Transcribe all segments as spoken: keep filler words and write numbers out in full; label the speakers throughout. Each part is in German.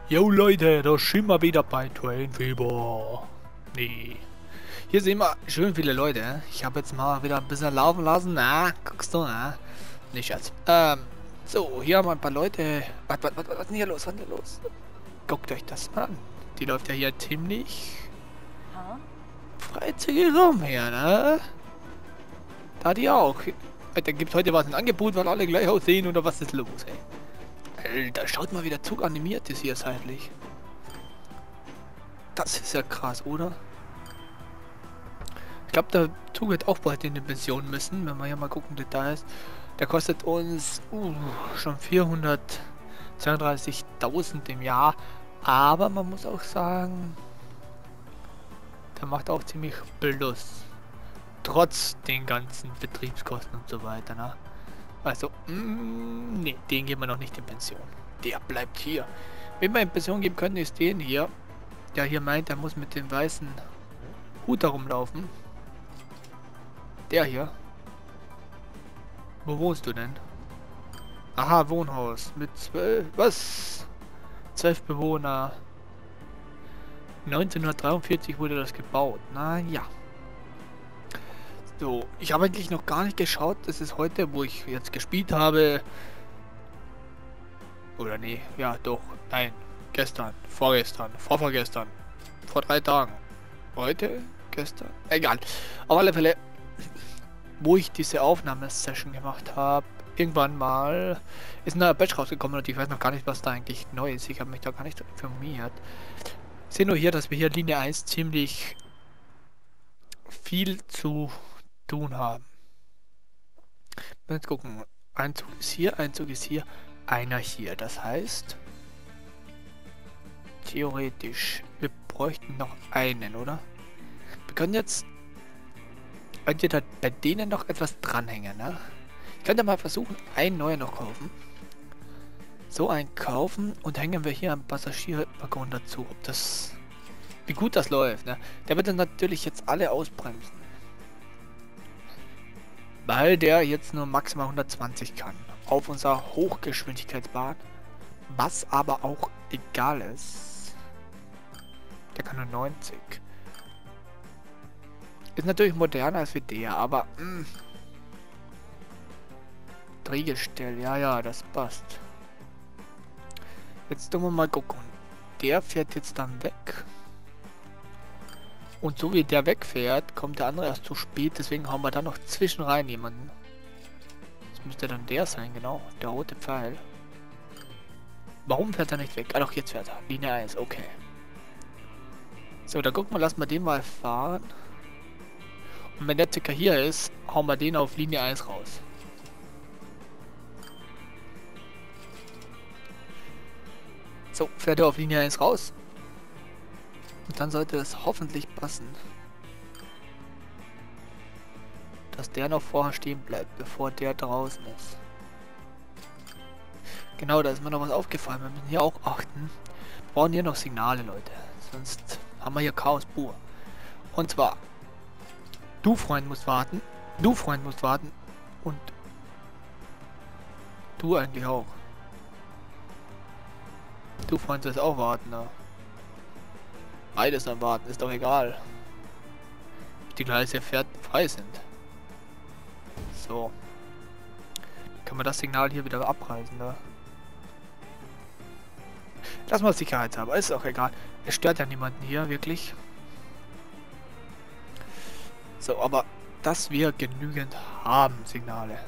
Speaker 1: Jo Leute, da sind wir wieder bei Train Fieber. Nee. Hier sehen wir schön viele Leute. Ich habe jetzt mal wieder ein bisschen laufen lassen. Na, guckst du, na? Nicht Schatz. Ähm, so, hier haben wir ein paar Leute. Was, was, was, was ist denn hier los? Was ist denn hier los? Guckt euch das mal an. Die läuft ja hier ziemlich freizügig rum hier, ne? Da die auch. Da gibt heute was ein Angebot, weil alle gleich aussehen oder was ist los, ey? Alter, schaut mal, wie der Zug animiert ist hier seitlich. Das ist ja krass, oder? Ich glaube, der Zug wird auch bald in die Pension müssen, wenn wir hier mal gucken, Details. Der kostet uns uh, schon vierhundertzweiunddreißigtausend im Jahr. Aber man muss auch sagen, der macht auch ziemlich Plus. Trotz den ganzen Betriebskosten und so weiter, ne? Also, mm, nee, den geben wir noch nicht in Pension. Der bleibt hier. Wen wir in Pension geben können, ist den hier. Der hier meint, er muss mit dem weißen Hut herumlaufen. Der hier. Wo wohnst du denn? Aha, Wohnhaus. Mit zwölf... Was? Zwölf Bewohner. neunzehnhundertdreiundvierzig wurde das gebaut. Na ja. So, ich habe eigentlich noch gar nicht geschaut. Das ist heute, wo ich jetzt gespielt habe. Oder nee, ja doch. Nein. Gestern, vorgestern, vorvorgestern, vor drei Tagen. Heute, gestern. Egal. Auf alle Fälle, wo ich diese Aufnahmesession gemacht habe, irgendwann mal ist ein neuer Patch rausgekommen und ich weiß noch gar nicht, was da eigentlich neu ist. Ich habe mich da gar nicht so informiert. Ich sehe nur hier, dass wir hier Linie eins ziemlich viel zu tun haben. Jetzt gucken. Ein Zug ist hier, ein Zug ist hier, einer hier. Das heißt, theoretisch, wir bräuchten noch einen, oder? Wir können jetzt entweder bei denen noch etwas dranhängen, ne? Ich könnte mal versuchen, einen neuen noch kaufen. So einen kaufen und hängen wir hier einen Passagierwaggon dazu. Ob das... Wie gut das läuft, ne? Der wird dann natürlich jetzt alle ausbremsen. Weil der jetzt nur maximal hundertzwanzig kann. Auf unserer Hochgeschwindigkeitsbahn. Was aber auch egal ist. Der kann nur neunzig. Ist natürlich moderner als wie der, aber... Mh. Drehgestell, ja, ja, das passt. Jetzt tun wir mal gucken. Der fährt jetzt dann weg. Und so wie der wegfährt, kommt der andere erst zu spät. Deswegen haben wir da noch zwischen rein jemanden. Das müsste dann der sein, genau. Der rote Pfeil. Warum fährt er nicht weg? Ah doch, jetzt fährt er. Linie eins, okay. So, dann gucken wir, lassen wir den mal fahren. Und wenn der circa hier ist, hauen wir den auf Linie eins raus. So, fährt er auf Linie eins raus. Und dann sollte es hoffentlich passen. Dass der noch vorher stehen bleibt, bevor der draußen ist. Genau, da ist mir noch was aufgefallen. Wir müssen hier auch achten. Wir brauchen hier noch Signale, Leute. Sonst haben wir hier Chaos pur. Und zwar, du Freund musst warten. Du Freund musst warten. Und du eigentlich auch. Du Freund sollst auch warten, ne? Beides am Warten, ist doch egal. Die Gleise fährt frei sind. So. Dann können wir das Signal hier wieder abreißen, ne? Lass mal sicherheitshalber, ist auch egal. Es stört ja niemanden hier, wirklich. So, aber dass wir genügend haben, Signale.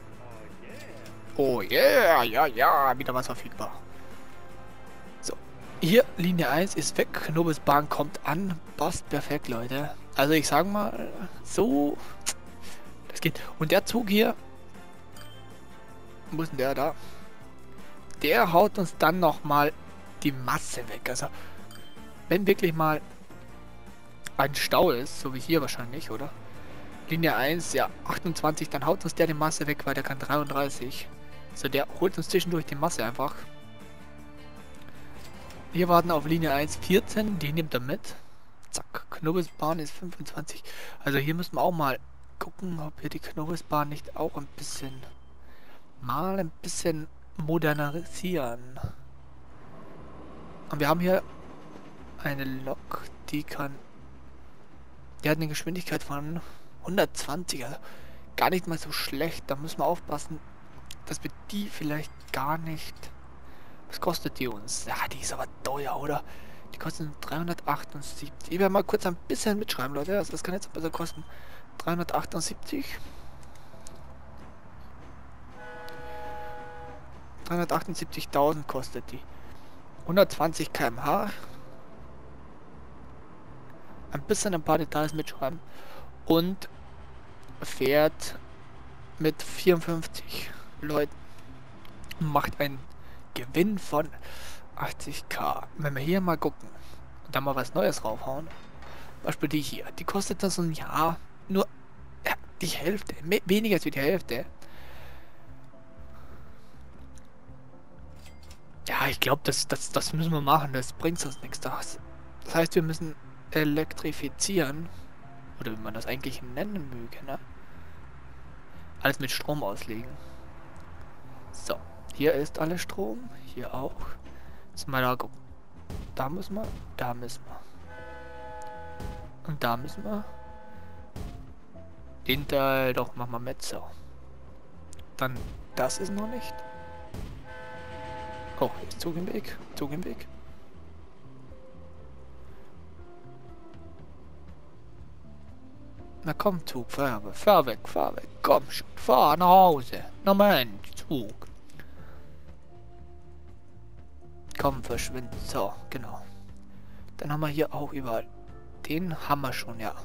Speaker 1: Oh yeah, ja, ja, wieder was verfügbar. Hier, Linie eins ist weg, Knobelsbahn kommt an, passt perfekt, Leute. Also ich sag mal, so, das geht. Und der Zug hier, wo ist denn der da? Der haut uns dann nochmal die Masse weg. Also, wenn wirklich mal ein Stau ist, so wie hier wahrscheinlich, oder? Linie eins, ja, achtundzwanzig, dann haut uns der die Masse weg, weil der kann dreiunddreißig. So, der holt uns zwischendurch die Masse einfach. Wir warten auf Linie eins, vierzehn, die nimmt er mit. Zack, Knobelsbahn ist fünfundzwanzig. Also hier müssen wir auch mal gucken, ob wir die Knobelsbahn nicht auch ein bisschen, mal ein bisschen modernisieren. Und wir haben hier eine Lok, die kann... Die hat eine Geschwindigkeit von hundertzwanzig, also gar nicht mal so schlecht. Da müssen wir aufpassen, dass wir die vielleicht gar nicht... Was kostet die uns? Ja, die ist aber teuer, oder? Die kosten dreihundertachtundsiebzig. Ich werde mal kurz ein bisschen mitschreiben, Leute. Also das kann jetzt besser kosten. dreihundertachtundsiebzig. dreihundertachtundsiebzigtausend kostet die. hundertzwanzig Kilometer pro Stunde. Ein bisschen ein paar Details mitschreiben. Und fährt mit vierundfünfzig Leuten. Macht einen Gewinn von achtzigtausend. Wenn wir hier mal gucken und dann mal was Neues raufhauen. Zum Beispiel die hier. Die kostet dann so ein Jahr nur ja, die Hälfte. Me weniger als die Hälfte. Ja, ich glaube, das, das, das müssen wir machen. Das bringt uns nichts. Das, das heißt, wir müssen elektrifizieren. Oder wie man das eigentlich nennen möge, ne? Alles mit Strom auslegen. So, hier ist alles Strom. Hier auch. Jetzt mal da gucken. Da müssen wir. Da müssen wir. Und da müssen wir. Den Teil doch machen wir mit. So. Dann das ist noch nicht. Oh, hier ist Zug im Weg. Zug im Weg. Na komm, Zug, fahr, fahr weg, fahr weg. Komm schon, fahr nach Hause. Na Mensch, Zug. Komm, verschwind. So, genau. Dann haben wir hier auch überall. Den haben wir schon, ja.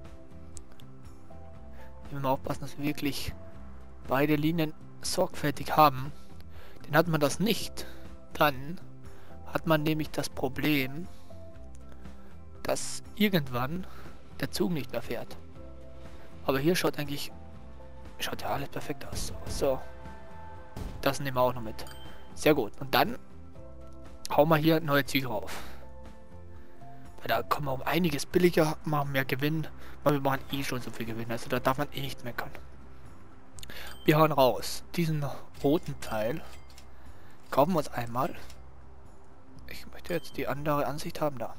Speaker 1: Wir müssen aufpassen, dass wir wirklich beide Linien sorgfältig haben. Denn hat man das nicht, dann hat man nämlich das Problem, dass irgendwann der Zug nicht mehr fährt. Aber hier schaut eigentlich, schaut ja alles perfekt aus. So, so. Das nehmen wir auch noch mit. Sehr gut. Und dann hauen wir hier neue Züge rauf. Weil da kommen wir um einiges billiger, machen mehr Gewinn, weil wir machen eh schon so viel Gewinn. Also da darf man eh nicht meckern. Wir hauen raus. Diesen roten Teil kaufen wir uns einmal. Ich möchte jetzt die andere Ansicht haben da.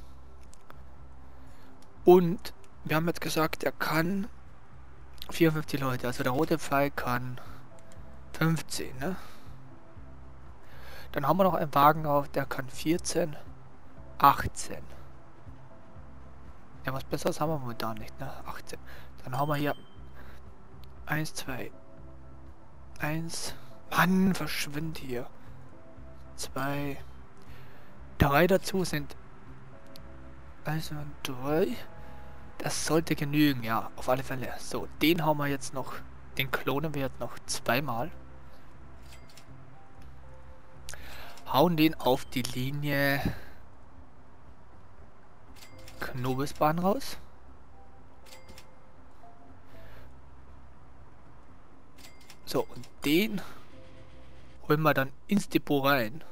Speaker 1: Und wir haben jetzt gesagt, er kann vierundfünfzig Leute. Also der rote Pfeil kann fünfzehn, ne? Dann haben wir noch einen Wagen auf, der kann vierzehn, achtzehn. Ja, was Besseres haben wir momentan nicht, ne? achtzehn. Dann haben wir hier eins, zwei, eins. Mann, verschwind hier. zwei, drei dazu sind eins und drei. Das sollte genügen, ja, auf alle Fälle. So, den haben wir jetzt noch, den klonen wir jetzt noch zweimal. Hauen den auf die Linie Knobelsbahn raus. So, und den holen wir dann ins Depot rein.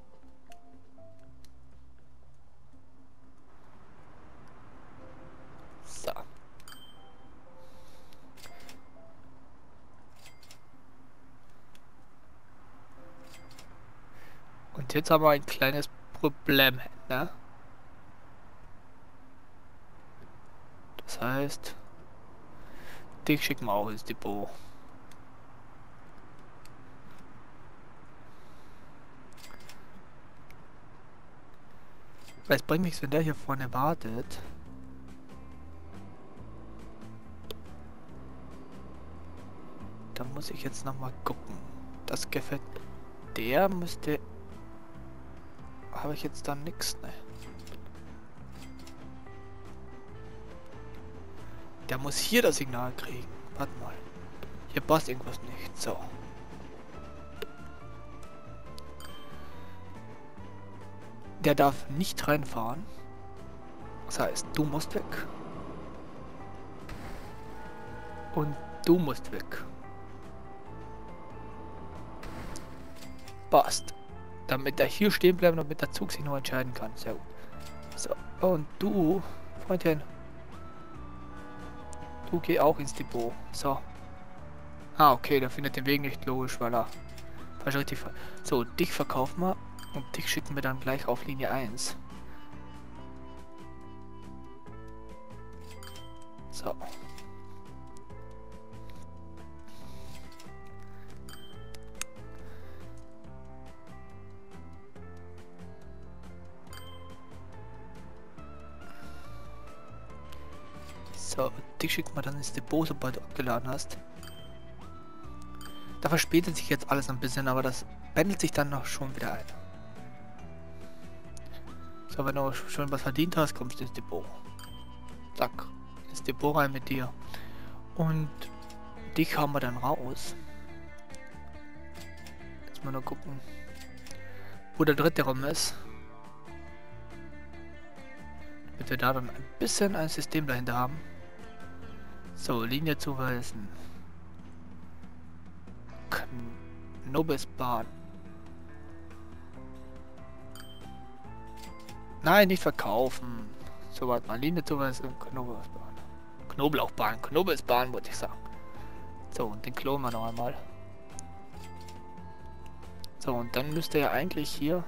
Speaker 1: So. Und jetzt haben wir ein kleines Problem, ne? Das heißt, dich schicken wir auch ins Depot. Weil es bringt nichts, wenn der hier vorne wartet. Da muss ich jetzt noch mal gucken. Das gefällt. Der müsste. Habe ich jetzt dann nichts, ne? Der muss hier das Signal kriegen. Warte mal. Hier passt irgendwas nicht. So. Der darf nicht reinfahren. Das heißt, du musst weg. Und du musst weg. Passt. Damit er hier stehen bleibt und damit der Zug sich noch entscheiden kann. Sehr gut. So. Und du, Freundin. Du geh auch ins Depot. So. Ah, okay, der findet den Weg nicht logisch, weil er falsch richtig. So, dich verkaufen wir. Und dich schicken wir dann gleich auf Linie eins. So. So, dich schicken wir dann ins Depot, sobald du abgeladen hast. Da verspätet sich jetzt alles ein bisschen, aber das pendelt sich dann noch schon wieder ein. So, wenn du schon was verdient hast, kommst du ins Depot. Zack, ins Depot rein mit dir. Und dich haben wir dann raus. Jetzt mal nur gucken, wo der dritte Raum ist. Damit wir da dann ein bisschen ein System dahinter haben. So, Linie zuweisen. Knobelsbahn. Nein, nicht verkaufen. So, warte mal, Linie zuweisen. Knobelsbahn. Knoblauchbahn. Knobelsbahn, wollte ich sagen. So, und den klonen wir noch einmal. So, und dann müsste ja eigentlich hier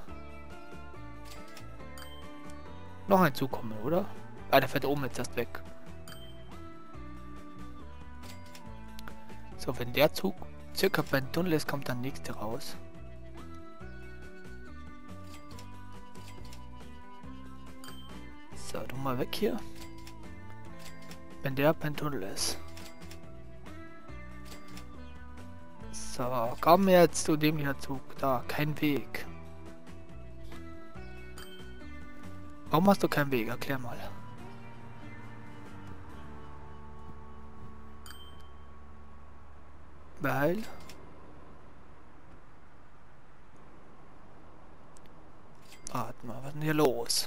Speaker 1: noch ein Zug kommen, oder? Ah, der fährt oben jetzt erst weg. So, wenn der Zug circa beim Tunnel ist, kommt der nächste raus. So, du mal weg hier. Wenn der beim Tunnel ist. So, komm jetzt, du dämlicher Zug. Da, kein Weg. Warum hast du keinen Weg? Erklär mal. Weil... Warte mal, was ist denn hier los?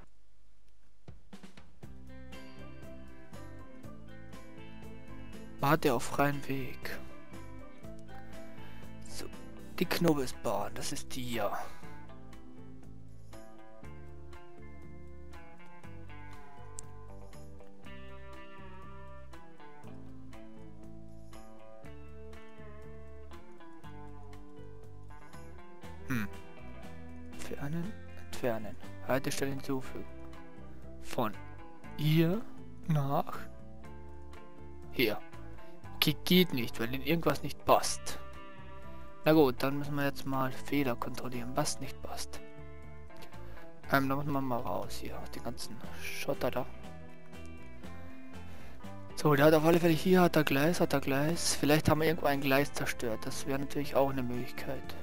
Speaker 1: Warte auf freien Weg. So, die Knobelsbahn, das ist die hier. Hm. Entfernen, entfernen. Haltestelle hinzufügen. Von hier nach hier. Okay, geht nicht, weil ihnen irgendwas nicht passt. Na gut, dann müssen wir jetzt mal Fehler kontrollieren, was nicht passt. Ähm, da müssen wir mal raus hier, die ganzen Schotter da. So, der hat auf alle Fälle hier, hat er Gleis, hat er Gleis. Vielleicht haben wir irgendwo ein Gleis zerstört, das wäre natürlich auch eine Möglichkeit.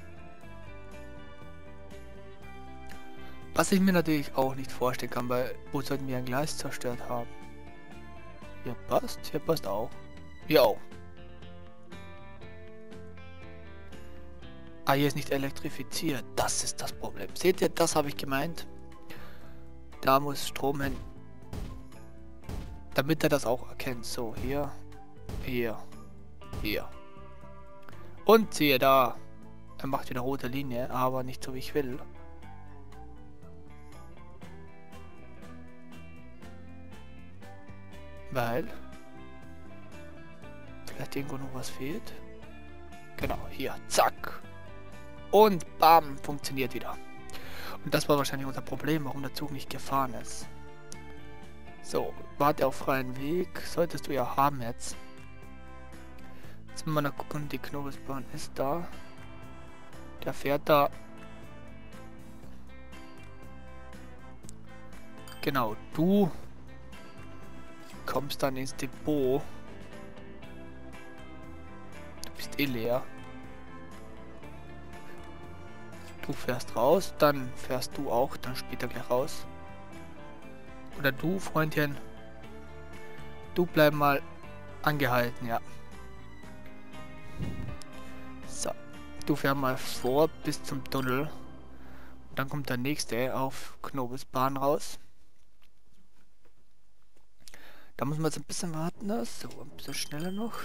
Speaker 1: Was ich mir natürlich auch nicht vorstellen kann, weil wo sollten wir ein Gleis zerstört haben? Hier passt, hier passt auch. Hier auch. Ah, hier ist nicht elektrifiziert. Das ist das Problem. Seht ihr, das habe ich gemeint. Da muss Strom hin. Damit er das auch erkennt. So, hier, hier, hier. Und siehe da. Er macht wieder rote Linie, aber nicht so wie ich will. Weil vielleicht irgendwo noch was fehlt. Genau, hier, zack. Und bam, funktioniert wieder. Und das war wahrscheinlich unser Problem, warum der Zug nicht gefahren ist. So, warte auf freien Weg. Solltest du ja haben jetzt. Jetzt müssen wir noch gucken, die Knobelsbahn ist da. Der fährt da. Genau, du kommst dann ins Depot. Du bist eh leer. Du fährst raus, dann fährst du auch, dann später gleich raus. Oder du, Freundchen. Du bleib mal angehalten, ja. So. Du fährst mal vor bis zum Tunnel. Und dann kommt der nächste auf Knobelsbahn raus. Da muss man jetzt ein bisschen warten. So, ein bisschen schneller noch.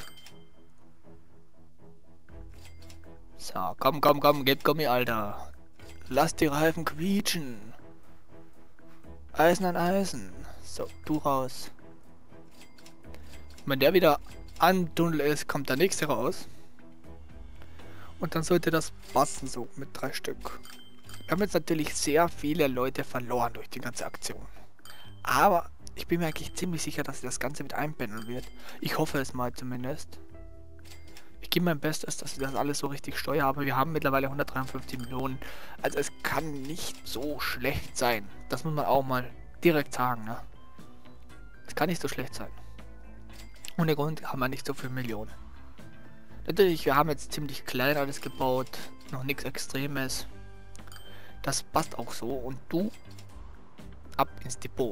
Speaker 1: So, komm, komm, komm, gib Gummi, Alter. Lass die Reifen quietschen. Eisen an Eisen. So, du raus. Und wenn der wieder am Tunnel ist, kommt der nächste raus. Und dann sollte das passen, so mit drei Stück. Wir haben jetzt natürlich sehr viele Leute verloren durch die ganze Aktion. Aber ich bin mir eigentlich ziemlich sicher, dass das Ganze mit einpendeln wird. Ich hoffe es mal zumindest. Ich gebe mein Bestes, dass wir das alles so richtig steuern, aber wir haben mittlerweile hundertdreiundfünfzig Millionen. Also es kann nicht so schlecht sein. Das muss man auch mal direkt sagen, ne? Es kann nicht so schlecht sein. Ohne Grund haben wir nicht so viele Millionen. Natürlich, wir haben jetzt ziemlich klein alles gebaut. Noch nichts Extremes. Das passt auch so. Und du ab ins Depot.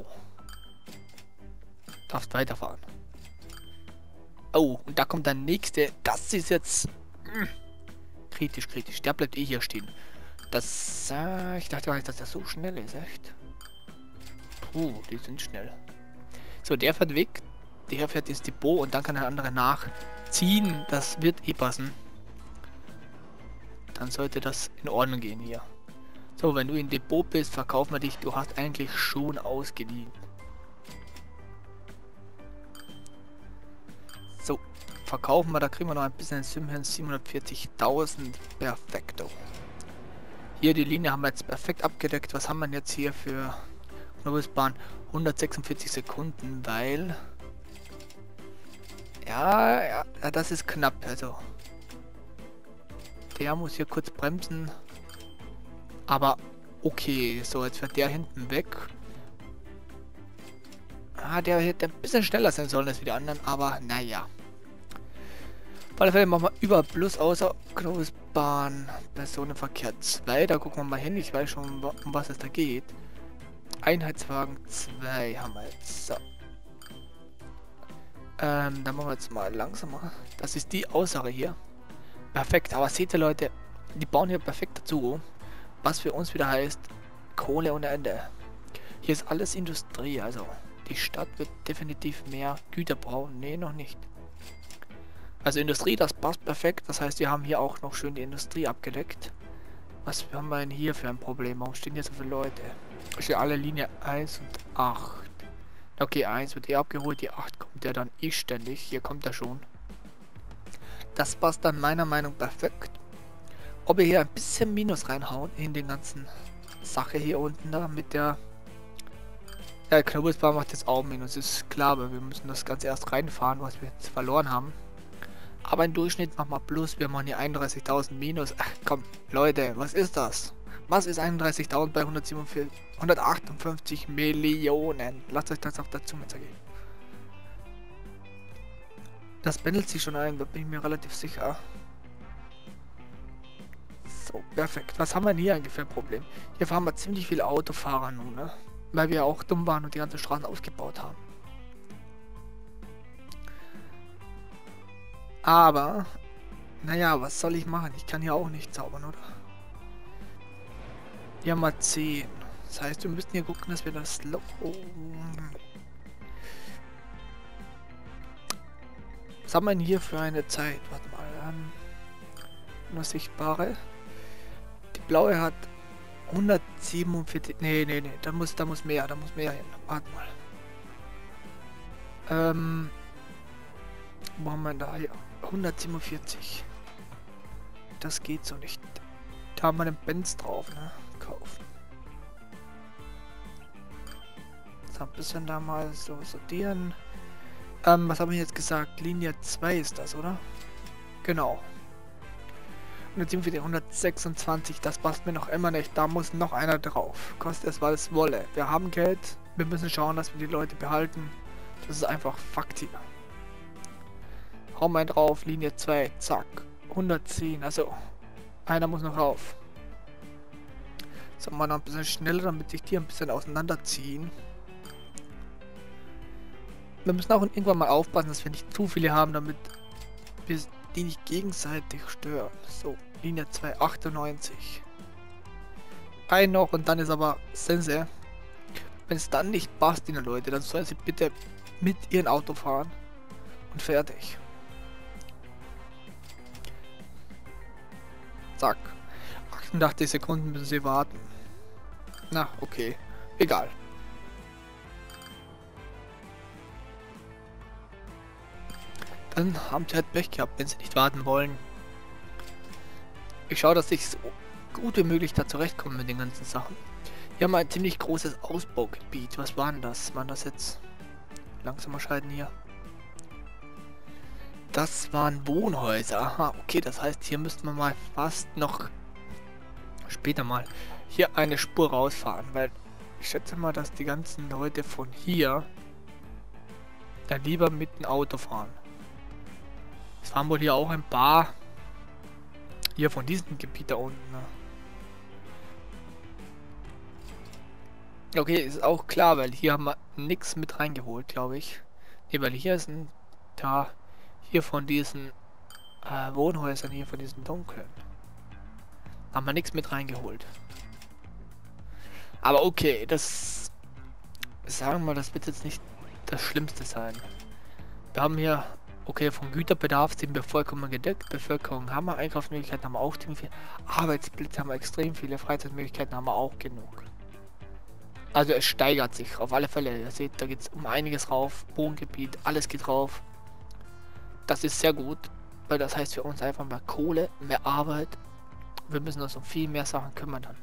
Speaker 1: Darfst weiterfahren. Oh, und da kommt der nächste. Das ist jetzt mh, kritisch, kritisch. Der bleibt eh hier stehen. Das, äh, ich dachte gar nicht, dass der so schnell ist, echt. Puh, die sind schnell. So, der fährt weg. Der fährt ins Depot und dann kann der andere nachziehen. Das wird eh passen. Dann sollte das in Ordnung gehen hier. So, wenn du im Depot bist, verkaufen wir dich. Du hast eigentlich schon ausgeliehen. So, verkaufen wir. Da kriegen wir noch ein bisschen Simhen. siebenhundertvierzigtausend. Perfekto. Hier die Linie haben wir jetzt perfekt abgedeckt. Was haben wir jetzt hier für Knobelsbahn? hundertsechsundvierzig Sekunden, weil... Ja, ja, das ist knapp. Also, der muss hier kurz bremsen. Aber okay, so, jetzt wird der hinten weg. Ah, der hätte ein bisschen schneller sein sollen als die anderen, aber naja. Auf alle Fälle machen wir über Plus außer Knobelsbahn Personenverkehr zwei. Da gucken wir mal hin, ich weiß schon, um was es da geht. Einheitswagen zwei haben wir jetzt. So. Ähm, dann machen wir jetzt mal langsamer. Das ist die Aussage hier. Perfekt, aber seht ihr Leute, die bauen hier perfekt dazu. Was für uns wieder heißt, Kohle ohne Ende. Hier ist alles Industrie, also die Stadt wird definitiv mehr Güter brauchen. Nee, noch nicht. Also Industrie, das passt perfekt. Das heißt, wir haben hier auch noch schön die Industrie abgedeckt. Was haben wir denn hier für ein Problem? Warum stehen hier so viele Leute? Stehen alle Linie eins und acht. Okay, eins wird eh abgeholt, die acht kommt ja dann eh ständig. Hier kommt er schon. Das passt dann meiner Meinung nach perfekt. Ob ihr hier ein bisschen Minus reinhauen in den ganzen Sache hier unten da mit der... Ja, Knobelsbahn macht jetzt auch Minus, ist klar, aber wir müssen das Ganze erst reinfahren, was wir jetzt verloren haben. Aber im Durchschnitt machen wir Plus, wir machen hier einunddreißigtausend Minus. Ach komm, Leute, was ist das? Was ist einunddreißigtausend bei hundertachtundfünfzig Millionen? Lasst euch das auf der Zunge zergehen. Das pendelt sich schon ein, da bin ich mir relativ sicher. So, perfekt. Was haben wir denn hier eigentlich für ein Problem? Hier fahren wir ziemlich viele Autofahrer nun, ne? Weil wir auch dumm waren und die ganze Straße ausgebaut haben. Aber, naja, was soll ich machen? Ich kann hier auch nicht zaubern, oder? Ja, mal zehn. Das heißt, wir müssen hier gucken, dass wir das Loch... Was haben wir denn hier für eine Zeit? Warte mal. Ähm, nur sichtbare. Die blaue hat hundertsiebenundvierzig... Nee, nee, nee. Da muss, da muss mehr. Da muss mehr hin. Warte mal. Ähm... Wo haben wir denn da? Hier. hundertsiebenundvierzig. Das geht so nicht. Da haben wir den Benz drauf, ne? Kaufen. So, ein bisschen da mal so sortieren. Ähm, was haben wir jetzt gesagt? Linie zwei ist das, oder? Genau. Und jetzt sind wir die hundertsechsundzwanzig. Das passt mir noch immer nicht. Da muss noch einer drauf. Kostet es, weil es wolle. Wir haben Geld. Wir müssen schauen, dass wir die Leute behalten. Das ist einfach Fakt hier. Hau mal drauf. Linie zwei. Zack. hundertzehn. Also, einer muss noch rauf. So, mal noch ein bisschen schneller, damit sich die ein bisschen auseinanderziehen. Wir müssen auch irgendwann mal aufpassen, dass wir nicht zu viele haben, damit wir die nicht gegenseitig stören. So, Linie zwei, achtundneunzig. Ein noch und dann ist aber Sense. Wenn es dann nicht passt, die Leute, dann sollen sie bitte mit ihrem Auto fahren. Und fertig. Zack. achtundachtzig Sekunden müssen sie warten. Na, okay. Egal. Dann haben sie halt Pech gehabt, wenn sie nicht warten wollen. Ich schaue, dass ich so gut wie möglich da zurechtkommen mit den ganzen Sachen. Hier haben wir ein ziemlich großes Ausbaugebiet. Was war denn das? Waren das jetzt langsamer schalten hier? Das waren Wohnhäuser. Aha, okay, das heißt, hier müssten wir mal fast noch später mal hier eine Spur rausfahren, weil ich schätze mal, dass die ganzen Leute von hier dann lieber mit dem Auto fahren. Es fahren wohl hier auch ein paar hier von diesem Gebiet da unten. Ne? Okay, ist auch klar, weil hier haben wir nichts mit reingeholt, glaube ich. Ne, weil hier ist ein da hier von diesen äh, Wohnhäusern hier von diesen dunklen. Haben wir nichts mit reingeholt. Aber okay, das sagen wir, das wird jetzt nicht das Schlimmste sein. Wir haben hier, okay, vom Güterbedarf sind wir vollkommen gedeckt. Bevölkerung haben wir, Einkaufsmöglichkeiten haben wir auch ziemlich viel. Arbeitsplätze haben wir extrem viele, Freizeitmöglichkeiten haben wir auch genug. Also es steigert sich auf alle Fälle. Ihr seht, da geht es um einiges rauf. Wohngebiet, alles geht rauf. Das ist sehr gut, weil das heißt für uns einfach mehr Kohle, mehr Arbeit. Wir müssen uns um viel mehr Sachen kümmern dann.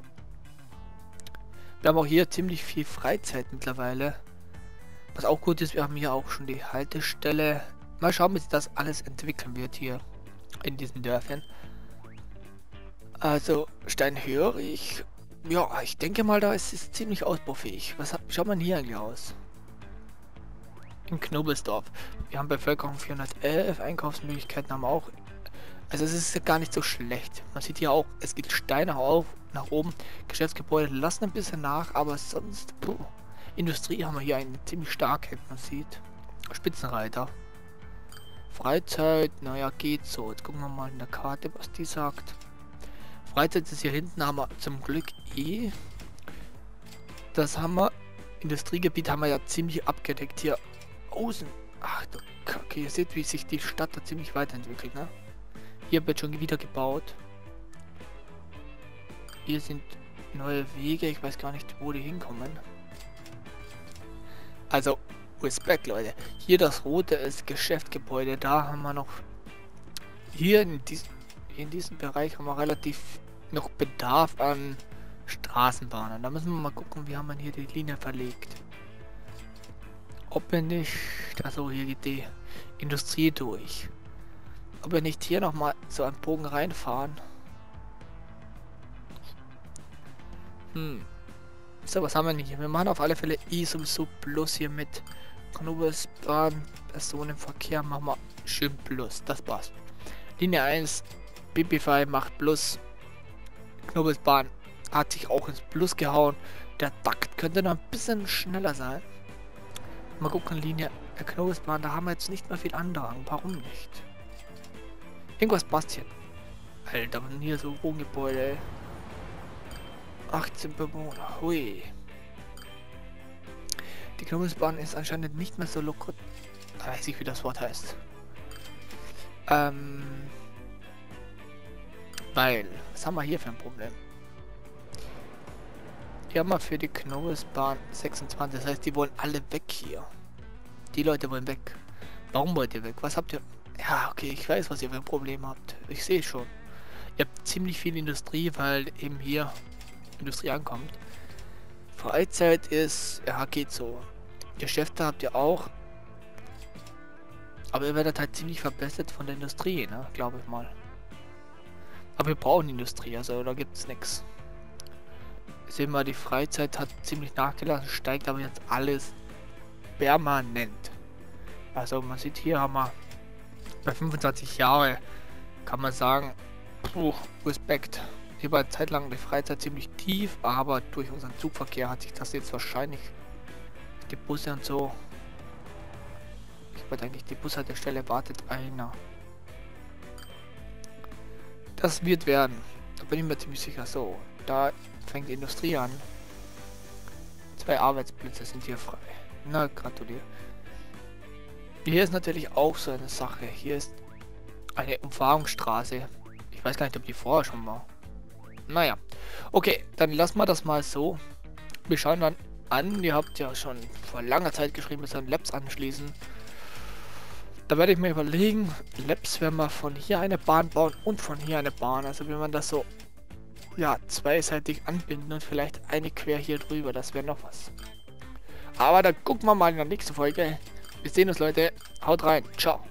Speaker 1: Wir haben auch hier ziemlich viel Freizeit mittlerweile. Was auch gut ist, wir haben hier auch schon die Haltestelle. Mal schauen, wie sich das alles entwickeln wird hier in diesen Dörfern. Also Steinhörig, ich, ja, ich denke mal, da ist es ziemlich ausbaufähig. Was hat, schaut man hier eigentlich aus? In Knobelsdorf. Wir haben Bevölkerung vierhundertelf, Einkaufsmöglichkeiten haben wir auch. Also es ist ja gar nicht so schlecht. Man sieht hier auch, es geht Steine auf, nach oben. Geschäftsgebäude lassen ein bisschen nach, aber sonst, puh. Industrie haben wir hier eine ziemlich starke, man sieht. Spitzenreiter. Freizeit, naja, geht so. Jetzt gucken wir mal in der Karte, was die sagt. Freizeit ist hier hinten, haben wir zum Glück eh. Das haben wir, Industriegebiet haben wir ja ziemlich abgedeckt hier. Außen, ach du Kacke, ihr seht, wie sich die Stadt da ziemlich weiterentwickelt, ne? Hier wird schon wieder gebaut. Hier sind neue Wege, ich weiß gar nicht, wo die hinkommen. Also, Respekt, Leute. Hier das rote ist Geschäftsgebäude, da haben wir noch... Hier in, dies, hier in diesem Bereich haben wir relativ noch Bedarf an Straßenbahnen. Da müssen wir mal gucken, wie haben wir hier die Linie verlegt. Ob wir nicht... Also hier geht die Industrie durch. Ob wir nicht hier nochmal so einen Bogen reinfahren. Hm. So, was haben wir nicht? Wir machen auf alle Fälle I sowieso plus hier mit Knobelsbahn, Personenverkehr machen wir schön plus. Das passt. Linie eins, B P V macht plus. Knobelsbahn hat sich auch ins Plus gehauen. Der Takt könnte noch ein bisschen schneller sein. Mal gucken, Linie der Knobelsbahn, da haben wir jetzt nicht mehr viel Andrang. Warum nicht? Irgendwas passt hier. Alter, hier so Wohngebäude. achtzehn Bewohner. Hui. Die Knobelsbahn ist anscheinend nicht mehr so locker. Da weiß ich, wie das Wort heißt. Ähm. Weil, was haben wir hier für ein Problem? Hier haben wir für die Knobelsbahn sechsundzwanzig. Das heißt, die wollen alle weg hier. Die Leute wollen weg. Warum wollt ihr weg? Was habt ihr? Ja, okay, ich weiß, was ihr für ein Problem habt. Ich sehe schon. Ihr habt ziemlich viel Industrie, weil eben hier Industrie ankommt. Freizeit ist, ja, geht so. Geschäfte habt ihr auch. Aber ihr werdet halt ziemlich verbessert von der Industrie, ne? Glaube ich mal. Aber wir brauchen Industrie, also da gibt es nichts. Sehen wir, die Freizeit hat ziemlich nachgelassen, steigt aber jetzt alles permanent. Also man sieht, hier haben wir bei fünfundzwanzig Jahre, kann man sagen, puh, Respekt. Hier war Zeit lang die Freizeit ziemlich tief, aber durch unseren Zugverkehr hat sich das jetzt wahrscheinlich, die Busse und so, ich wollte eigentlich die Bushaltestelle, wartet einer. Das wird werden, da bin ich mir ziemlich sicher. So, da fängt die Industrie an. Zwei Arbeitsplätze sind hier frei. Na, gratuliere. Hier ist natürlich auch so eine Sache. Hier ist eine Umfahrungsstraße. Ich weiß gar nicht, ob die vorher schon war. Naja. Okay, dann lassen wir das mal so. Wir schauen dann an. Ihr habt ja schon vor langer Zeit geschrieben, wir sollen Labs anschließen. Da werde ich mir überlegen, Labs werden wir von hier eine Bahn bauen und von hier eine Bahn. Also wenn man das so ja, zweiseitig anbinden und vielleicht eine quer hier drüber. Das wäre noch was. Aber da gucken wir mal in der nächsten Folge. Wir sehen uns, Leute. Haut rein. Ciao.